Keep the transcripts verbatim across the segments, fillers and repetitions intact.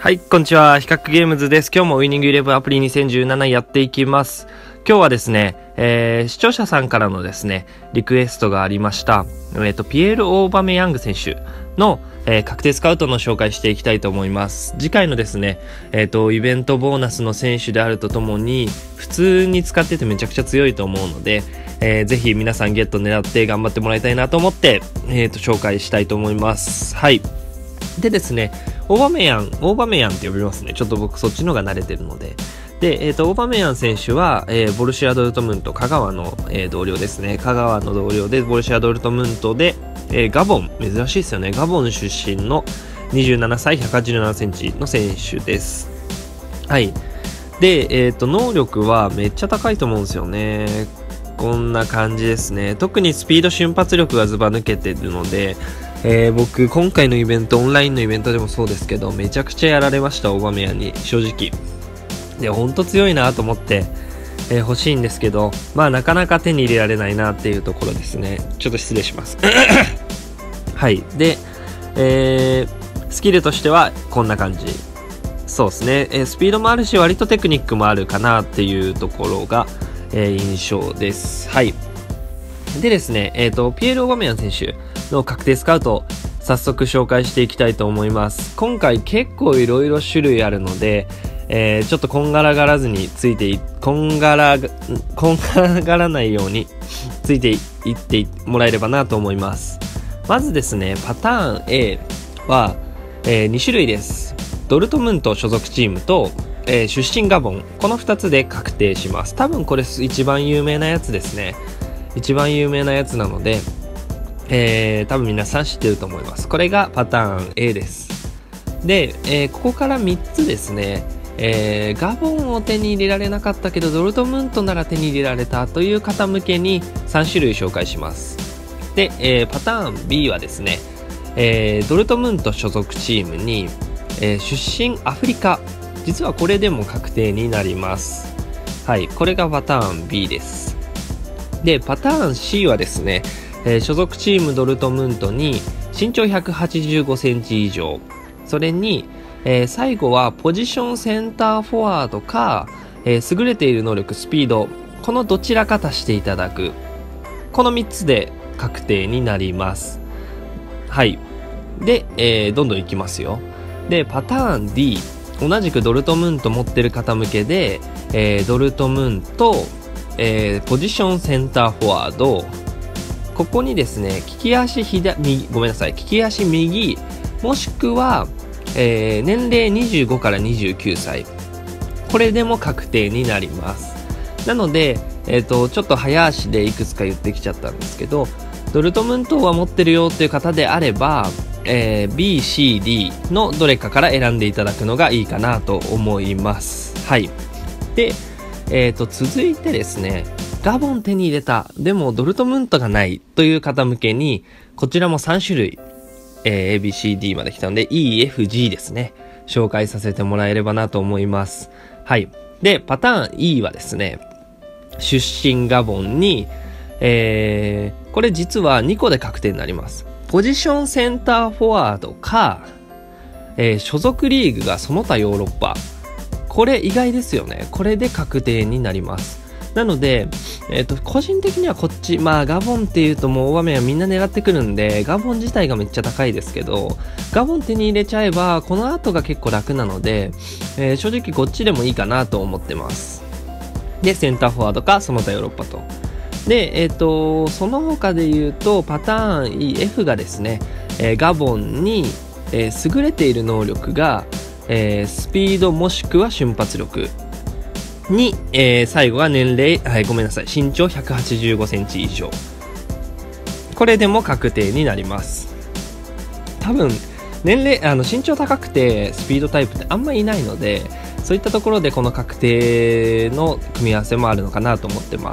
はい、こんにちは。比較ゲームズです。今日もウイニングイレブンアプリにせんじゅうななやっていきます。今日はですね、えー、視聴者さんからのですね、リクエストがありました、えーと、ピエール・オーバメヤング選手の、えー、確定スカウトの紹介していきたいと思います。次回のですね、えーと、イベントボーナスの選手であるとともに、普通に使っててめちゃくちゃ強いと思うので、えー、ぜひ皆さんゲット狙って頑張ってもらいたいなと思って、えーと、紹介したいと思います。はい。でですね、オーバメヤン、オーバメヤンって呼びますね。ちょっと僕そっちのが慣れてるので。で、えっと、オーバメヤン選手は、えー、ボルシア・ドルトムント、香川の、えー、同僚ですね。香川の同僚で、ボルシア・ドルトムントで、えー、ガボン、珍しいですよね。ガボン出身のにじゅうななさい、ひゃくはちじゅうななセンチの選手です。はい。で、えっと、能力はめっちゃ高いと思うんですよね。こんな感じですね。特にスピード瞬発力がズバ抜けてるので、えー、僕今回のイベント、オンラインのイベントでもそうですけど、めちゃくちゃやられました。オーバメヤンに正直でほんと強いなと思って、えー、欲しいんですけど、まあなかなか手に入れられないなっていうところですね。ちょっと失礼しますはいで、えー、スキルとしてはこんな感じ。そうですね、えー、スピードもあるし割とテクニックもあるかなっていうところが、えー、印象です。はいでですね、えっとピエール・オーバメヤン選手の確定スカウト早速紹介していきたいと思います。今回結構いろいろ種類あるので、えー、ちょっとこんがらがらずについていこんがらこんがらがらないようについていってもらえればなと思います。まずですね、パターン A は、えー、に種類です。ドルトムント所属チームと、えー、出身ガボン、このふたつで確定します。多分これ一番有名なやつですね。一番有名なやつなので、えー、多分皆さん知ってると思います。これがパターン A です。で、えー、ここからみっつですね、えー、ガボンを手に入れられなかったけどドルトムントなら手に入れられたという方向けにさん種類紹介します。で、えー、パターン B はですね、えー、ドルトムント所属チームに、えー、出身アフリカ、実はこれでも確定になります。はい、これがパターン B です。で、パターン C はですね、えー、所属チームドルトムントに身長ひゃくはちじゅうごセンチ以上、それに、えー、最後はポジションセンターフォワードか、えー、優れている能力スピード、このどちらか足していただく、このみっつで確定になります。はいで、えー、どんどんいきますよ。で、パターン D、 同じくドルトムント持ってる方向けで、えー、ドルトムント、えー、ポジションセンターフォワード、ここにですね、利き足左、右、ごめんなさい、利き足右、もしくは、えー、年齢にじゅうごからにじゅうきゅうさい。これでも確定になります。なので、えっと、ちょっと早足でいくつか言ってきちゃったんですけど、ドルトムントは持ってるよっていう方であれば、えー、B、C、D のどれかから選んでいただくのがいいかなと思います。はい。で、えっと、続いてですね、ガボン手に入れた、でもドルトムントがないという方向けに、こちらもさん種類、えー、A、B、C、D まで来たので E、F、G ですね、紹介させてもらえればなと思います。はい。で、パターン E はですね、出身ガボンに、えー、これ実はにこで確定になります。ポジションセンターフォワードか、えー、所属リーグがその他ヨーロッパ、これ意外ですよね。これで確定になります。なので、えっと、個人的にはこっち、まあ、ガボンっていうともう大場面はみんな狙ってくるんで、ガボン自体がめっちゃ高いですけど、ガボン手に入れちゃえば、この後が結構楽なので、えー、正直こっちでもいいかなと思ってます。で、センターフォワードか、その他ヨーロッパと。で、えっと、その他で言うと、パターン E、F がですね、えー、ガボンに、えー、優れている能力が、えー、スピードもしくは瞬発力。に、えー、最後は年齢、はい、ごめんなさい、身長ひゃくはちじゅうごセンチ以上。これでも確定になります。多分、年齢、あの、身長高くてスピードタイプってあんまいないので、そういったところでこの確定の組み合わせもあるのかなと思ってます。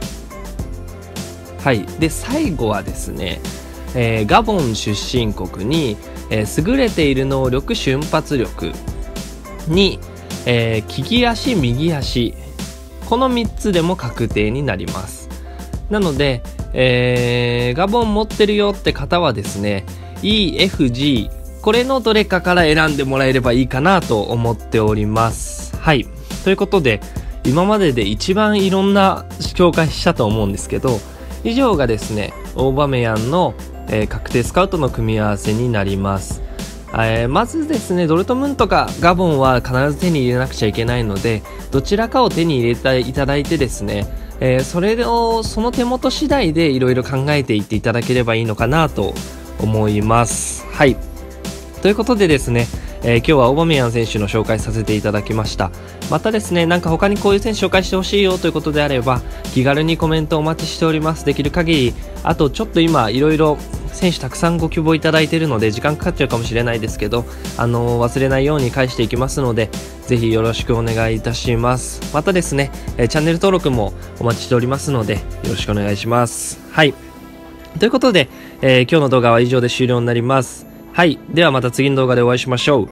はい。で、最後はですね、えー、ガボン出身国に、えー、優れている能力、瞬発力に、えー、利き足、右足、このみっつでも確定になります。なので、えー、ガボン持ってるよって方はですね、E、F、G、ここれのどれかから選んでもらえればいいかなと思っております。はい。ということで、今までで一番いろんな紹介したと思うんですけど、以上がですね、オーバメヤンの、えー、確定スカウトの組み合わせになります。えー、まずですね、ドルトムントかガボンは必ず手に入れなくちゃいけないので、どちらかを手に入れていただいてですね、えー、それをその手元次第でいろいろ考えていっていただければいいのかなと思います。はい。ということでですね、えー、今日はオーバメヤン選手の紹介させていただきました。またですね、なんか他にこういう選手紹介してほしいよということであれば、気軽にコメントお待ちしております。できる限り、あとちょっと今いろいろ選手たくさんご希望いただいているので時間かかっちゃうかもしれないですけど、あのー、忘れないように返していきますので、ぜひよろしくお願いいたします。またですね、えー、チャンネル登録もお待ちしておりますので、よろしくお願いします。はい。ということで、えー、今日の動画は以上で終了になります。はい。ではまた次の動画でお会いしましょう。